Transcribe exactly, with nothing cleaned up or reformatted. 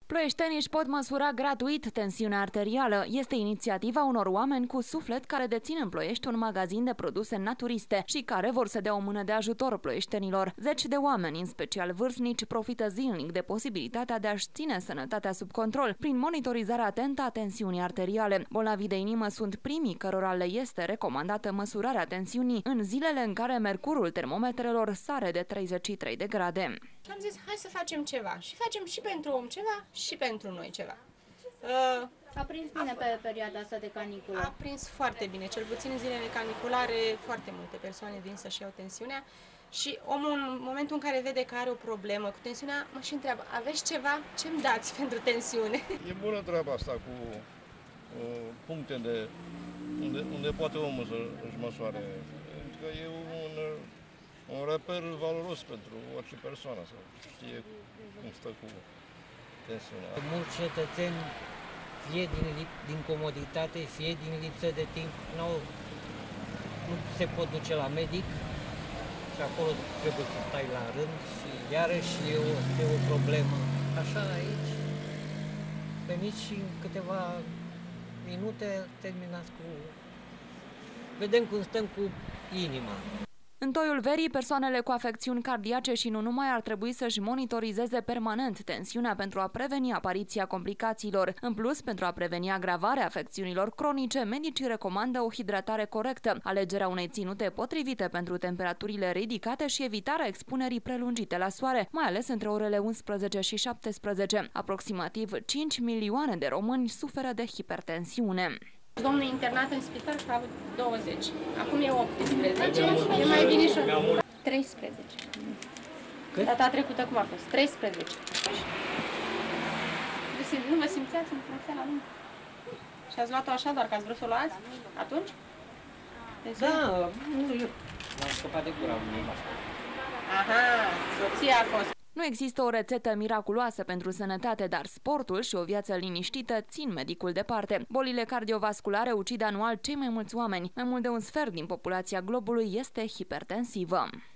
Ploieștenii își pot măsura gratuit tensiunea arterială. Este inițiativa unor oameni cu suflet care dețin în Ploiești un magazin de produse naturiste și care vor să dea o mână de ajutor ploieștenilor. Zeci de oameni, în special vârstnici, profită zilnic de posibilitatea de a-și ține sănătatea sub control prin monitorizarea atentă a tensiunii arteriale. Bolnavii de inimă sunt primii cărora le este recomandată măsurarea tensiunii în zilele în care mercurul termometrelor sare de treizeci și trei de grade. Și am zis, hai să facem ceva. Și facem și pentru om ceva și pentru noi ceva. Uh, a prins bine pe perioada asta de caniculă. A prins foarte bine, cel puțin în zilele caniculare, foarte multe persoane vin să-și iau tensiunea și omul în momentul în care vede că are o problemă cu tensiunea, mă și întreabă, aveți ceva? Ce-mi dați pentru tensiune? E bună treaba asta cu uh, puncte de, unde, unde poate omul să-și măsoare. Pentru că e un, un reper valoros pentru orice persoană, să știe cum stă cu tensiunea. Mulți cetățeni, fie din, din comoditate, fie din lipsă de timp, nu, nu se pot duce la medic și acolo trebuie să stai la rând și iarăși e o, e o problemă. Așa aici, veniți și în câteva minute terminați cu... Vedem cum stăm cu inima. În toiul verii, persoanele cu afecțiuni cardiace și nu numai ar trebui să-și monitorizeze permanent tensiunea pentru a preveni apariția complicațiilor. În plus, pentru a preveni agravarea afecțiunilor cronice, medicii recomandă o hidratare corectă, alegerea unei ținute potrivite pentru temperaturile ridicate și evitarea expunerii prelungite la soare, mai ales între orele unsprezece și șaptesprezece. Aproximativ cinci milioane de români suferă de hipertensiune. Domnul internat în spital și a avut douăzeci. Acum e optsprezece. E mai bine și treisprezece. Cât? Data trecută cum a fost? treisprezece. Nu vă simțeați înfrunțea la mine? Și ați luat-o așa doar că ați vrut să o luați? Atunci? Da, nu, eu m-am scăpat de gura. Aha, soția a fost. Nu există o rețetă miraculoasă pentru sănătate, dar sportul și o viață liniștită țin medicul departe. Bolile cardiovasculare ucid anual cei mai mulți oameni. Mai mult de un sfert din populația globului este hipertensivă.